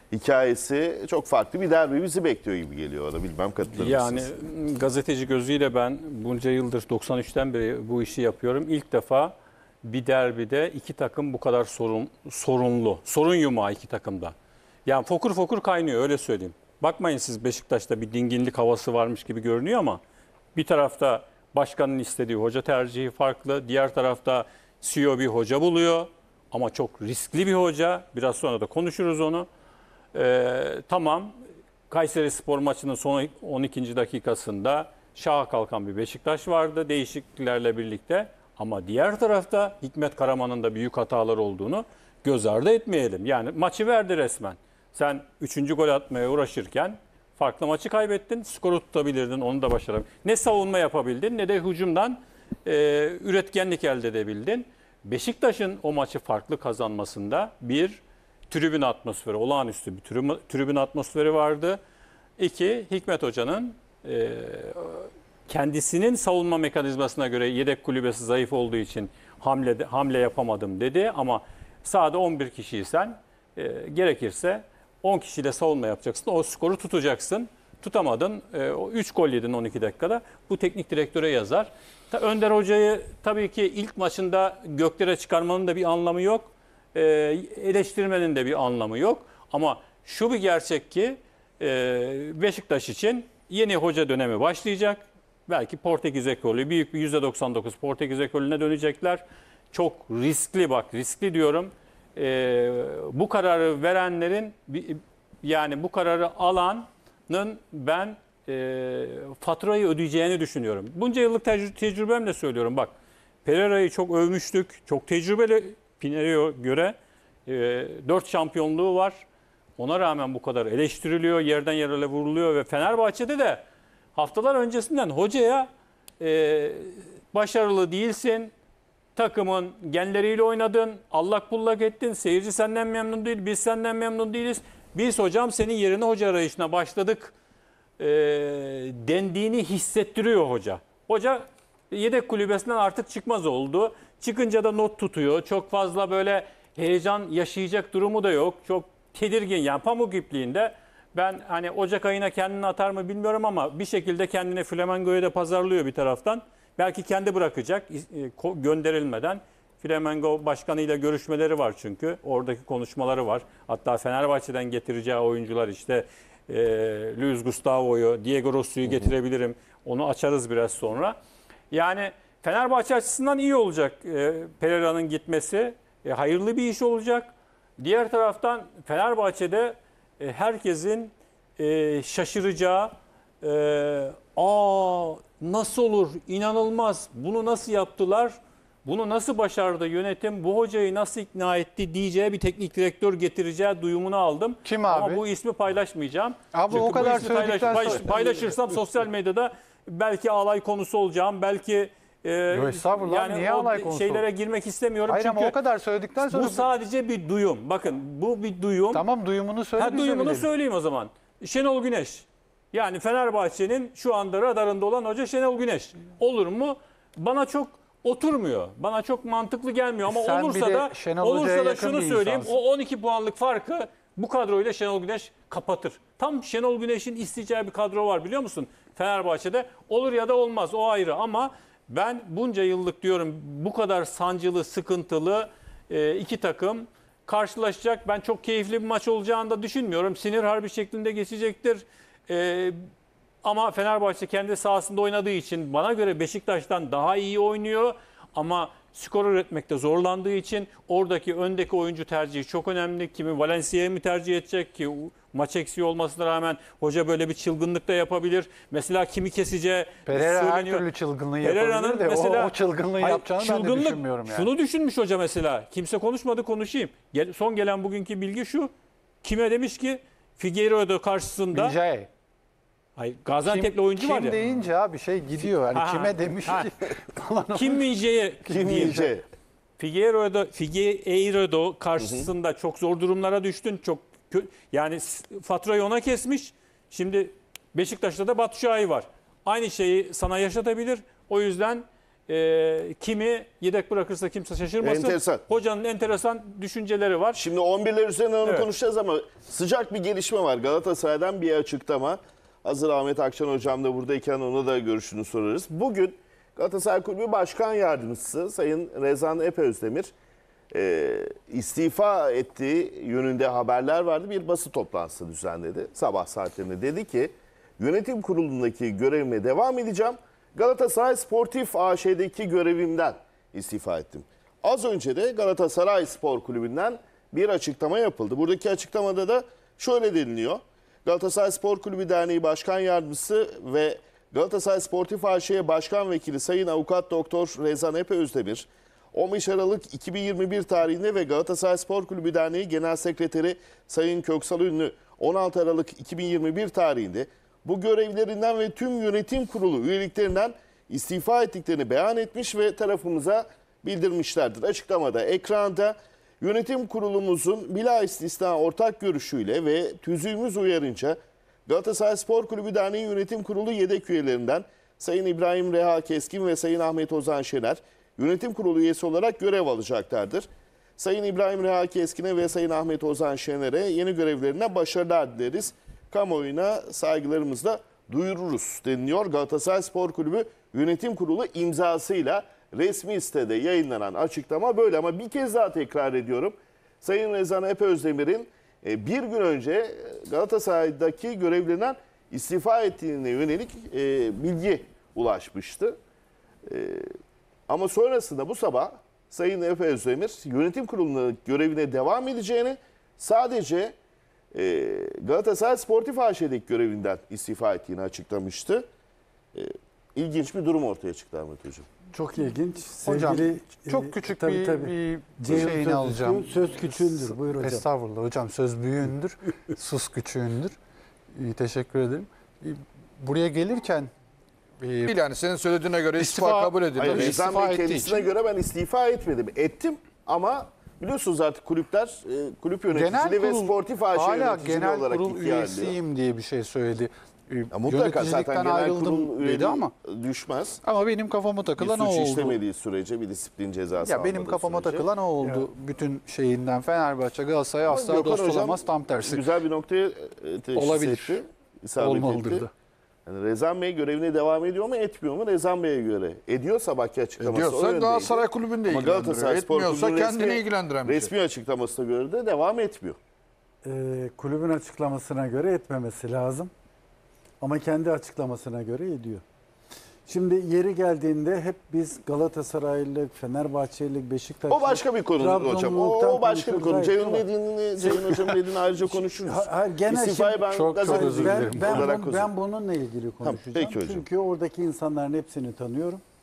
hikayesi çok farklı bir derbi bizi bekliyor gibi geliyor ona. Bilmem katılır mısınız? Yani gazeteci gözüyle ben bunca yıldır 93'ten beri bu işi yapıyorum. İlk defa bir derbide iki takım bu kadar sorunlu. Sorun yumağı iki takımda. Yani fokur fokur kaynıyor öyle söyleyeyim. Bakmayın siz Beşiktaş'ta bir dinginlik havası varmış gibi görünüyor ama bir tarafta başkanın istediği hoca tercihi farklı. Diğer tarafta CEO bir hoca buluyor ama çok riskli bir hoca. Biraz sonra da konuşuruz onu. Tamam, Kayserispor maçının son 12. dakikasında şaha kalkan bir Beşiktaş vardı değişikliklerle birlikte. Ama diğer tarafta Hikmet Karaman'ın da büyük hatalar olduğunu göz ardı etmeyelim. Yani maçı verdi resmen. Sen 3. gol atmaya uğraşırken farklı maçı kaybettin. Skoru tutabilirdin, onu da başaramadın. Ne savunma yapabildin ne de hücumdan üretkenlik elde edebildin. Beşiktaş'ın o maçı farklı kazanmasında bir tribün atmosferi, olağanüstü bir tribün atmosferi vardı. İki, Hikmet Hoca'nın kendisinin savunma mekanizmasına göre yedek kulübesi zayıf olduğu için hamle yapamadım dedi. Ama sahada 11 kişiysen gerekirse 10 kişiyle savunma yapacaksın. O skoru tutacaksın. Tutamadın. 3 gol yedin 12 dakikada. Bu teknik direktöre yazar. Önder Hoca'yı tabii ki ilk maçında göklere çıkarmanın da bir anlamı yok. Eleştirmenin de bir anlamı yok. Ama şu bir gerçek ki Beşiktaş için yeni hoca dönemi başlayacak. Belki Portekiz ekolü, büyük bir %99 Portekiz ekolüne dönecekler. Çok riskli, bak riskli diyorum. Bu kararı verenlerin, yani bu kararı alanın ben faturayı ödeyeceğini düşünüyorum. Bunca yıllık tecrübemle söylüyorum. Bak, Pereira'yı çok övmüştük. Çok tecrübeli, Pinheiro'ya göre 4 şampiyonluğu var. Ona rağmen bu kadar eleştiriliyor, yerden yere vuruluyor ve Fenerbahçe'de de haftalar öncesinden hocaya başarılı değilsin, takımın genleriyle oynadın, allak bullak ettin, seyirci senden memnun değil, biz senden memnun değiliz. Biz hocam senin yerine hoca arayışına başladık dendiğini hissettiriyor hoca. Hoca yedek kulübesinden artık çıkmaz oldu. Çıkınca da not tutuyor. Çok fazla böyle heyecan yaşayacak durumu da yok. Çok tedirgin, yani pamuk ipliğinde. Ben hani Ocak ayına kendini atar mı bilmiyorum ama bir şekilde kendini Flamengo'ya da pazarlıyor bir taraftan. Belki kendi bırakacak gönderilmeden. Flamengo başkanıyla görüşmeleri var çünkü. Oradaki konuşmaları var. Hatta Fenerbahçe'den getireceği oyuncular işte Luis Gustavo'yu, Diego Rossi'yi getirebilirim. Onu açarız biraz sonra. Yani Fenerbahçe açısından iyi olacak Pereira'nın gitmesi. Hayırlı bir iş olacak. Diğer taraftan Fenerbahçe'de herkesin şaşıracağı, nasıl olur, inanılmaz, bunu nasıl yaptılar, bunu nasıl başardı yönetim, bu hocayı nasıl ikna etti diyeceği bir teknik direktör getireceği duyumunu aldım. Kim abi? Ama bu ismi paylaşmayacağım. Abi çünkü o kadar bu ismi söyledikten sonra... paylaşırsam sosyal medyada belki alay konusu olacağım, belki estağfurullah, yani niye alay o konusu? şeylere girmek istemiyorum. Hayır çünkü ama o kadar söyledikten sonra... bu sadece bir duyum. Bakın bu bir duyum. Tamam, duyumunu söyle. Duyumunu söyleyeyim o zaman. Şenol Güneş. Yani Fenerbahçe'nin şu anda radarında olan hoca Şenol Güneş. Olur mu? Bana çok oturmuyor. Bana çok mantıklı gelmiyor ama Sen olursa bir de da Şenol Hoca'ya yakın şunu bir söyleyeyim. insansın. O 12 puanlık farkı bu kadroyla Şenol Güneş kapatır. Tam Şenol Güneş'in isteyeceği bir kadro var biliyor musun? Fenerbahçe'de olur ya da olmaz, o ayrı ama ben bunca yıllık diyorum bu kadar sancılı, sıkıntılı iki takım karşılaşacak. Ben çok keyifli bir maç olacağını da düşünmüyorum. Sinir harbi şeklinde geçecektir. Ama Fenerbahçe kendi sahasında oynadığı için bana göre Beşiktaş'tan daha iyi oynuyor. Ama skor üretmekte zorlandığı için oradaki öndeki oyuncu tercihi çok önemli. Kimi Valencia'yı mı tercih edecek ki maç eksiği olmasına rağmen hoca böyle bir çılgınlık da yapabilir. Mesela kimi keseceği Pereira her söyleniyor. türlü çılgınlığı Pereira'nın yapabilir de mesela, o çılgınlığı yapacağını ben de düşünmüyorum yani. Şunu düşünmüş hoca mesela. Kimse konuşmadı, konuşayım. Son gelen bugünkü bilgi şu. Kime demiş ki Figueiredo karşısında... Bilcay. Hayır, Gaziantep'li oyuncu var ya. Kim deyince abi şey gidiyor. Yani kime demiş ki falan. Kim Min-jae'ye Kim Figueiredo karşısında çok zor durumlara düştün. Çok yani faturayı ona kesmiş. Şimdi Beşiktaş'ta da Batu Şahin var. Aynı şeyi sana yaşatabilir. O yüzden Kimi yedek bırakırsa kimse şaşırmasın. Enteresan. Hocanın enteresan düşünceleri var. Şimdi 11'ler üzerine onu Evet. konuşacağız ama sıcak bir gelişme var. Galatasaray'dan bir açıklama. Hazır Ahmet Akçan hocam da buradayken ona da görüşünü sorarız. Bugün Galatasaray Kulübü Başkan Yardımcısı Sayın Rezan Epözdemir istifa ettiği yönünde haberler vardı. Bir basın toplantısı düzenledi sabah saatlerinde. Dedi ki yönetim kurulundaki görevime devam edeceğim. Galatasaray Sportif AŞ'deki görevimden istifa ettim. Az önce de Galatasaray Spor Kulübü'nden bir açıklama yapıldı. Buradaki açıklamada da şöyle deniliyor. Galatasaray Spor Kulübü Derneği Başkan Yardımcısı ve Galatasaray Sportif AŞ Başkan Vekili Sayın Avukat Doktor Rezan Epe Özdemir, 15 Aralık 2021 tarihinde ve Galatasaray Spor Kulübü Derneği Genel Sekreteri Sayın Köksal Ünlü 16 Aralık 2021 tarihinde bu görevlerinden ve tüm yönetim kurulu üyeliklerinden istifa ettiklerini beyan etmiş ve tarafımıza bildirmişlerdir. Açıklamada ekranda yönetim kurulumuzun bila istisna ortak görüşüyle ve tüzüğümüz uyarınca Galatasaray Spor Kulübü Derneği Yönetim Kurulu yedek üyelerinden Sayın İbrahim Reha Keskin ve Sayın Ahmet Ozan Şener yönetim kurulu üyesi olarak görev alacaklardır. Sayın İbrahim Reha Keskin'e ve Sayın Ahmet Ozan Şener'e yeni görevlerine başarılar dileriz. Kamuoyuna saygılarımızla duyururuz deniliyor. Galatasaray Spor Kulübü Yönetim Kurulu imzasıyla resmi sitede yayınlanan açıklama böyle. Ama bir kez daha tekrar ediyorum. Sayın Rezan Epe Özdemir'in bir gün önce Galatasaray'daki görevlerinden istifa ettiğine yönelik bilgi ulaşmıştı. Ama sonrasında bu sabah Sayın Efe Özdemir yönetim kurulunun görevine devam edeceğini, sadece Galatasaray Sportif AŞ'deki görevinden istifa ettiğini açıklamıştı. İlginç bir durum ortaya çıktı Ahmet Hocam. Çok ilginç. Hocam, Sevgili, çok küçük tabii, bir tabii. şeyini sözcüsü, alacağım. Söz küçüğündür. Buyur hocam. Estağfurullah hocam, söz büyüğündür, sus küçüğündür. Teşekkür ederim. Buraya gelirken Değil yani senin söylediğine göre istifa İstifa- kabul edildi. Hayır, ve Rezan istifa Bey ettiği kendisine için göre ben istifa etmedim. Ettim ama biliyorsunuz artık kulüpler kulüp yöneticiliği ve sportif AŞ hala yöneticiliği genel olarak kurul ikiye ayrılıyor. üyesiyim diye bir şey söyledi. Ya mutlaka zaten genel ayrıldım kurul dedi üyeliği ama düşmez. benim kafama Bir takılan o suç oldu. işlemediği sürece, bir disiplin cezası Ya benim almadığı kafama sürece. takılan o oldu. Bütün şeyinden Fenerbahçe, Galatasaray asla Gökhan dost Hocam olamaz, tam tersi. güzel bir noktaya teşhis Olabilir. etti. İsabet Olmalıdır etti. da. Yani Rezan Bey görevine devam ediyor mu etmiyor mu? Rezan Bey'e göre. Ediyor sabahki açıklaması. o diyorsa yöndeydi. Galatasaray kulübünü de Ama ilgilendiriyor. Galatasaray Spor Etmiyorsa Kulübü'nün kendini ilgilendiren bir şey. resmi açıklamasına göre de devam etmiyor. Kulübün açıklamasına göre etmemesi lazım. Ama kendi açıklamasına göre ediyor. Şimdi yeri geldiğinde hep biz Galatasaraylı, Fenerbahçeli, Beşiktaşlı... O başka bir konu hocam. Trabzonluluktan O başka bir konu. konuşuyoruz. Ceyhun Hayır, dediğini, Ceyhun Hocam dediğini ayrıca konuşuruz. Hayır, genel İstifayı şimdi- ben Çok gazeteci özür dilerim. Ben olarak bununla ilgili konuşacağım. peki hocam. Çünkü oradaki insanların hepsini tanıyorum.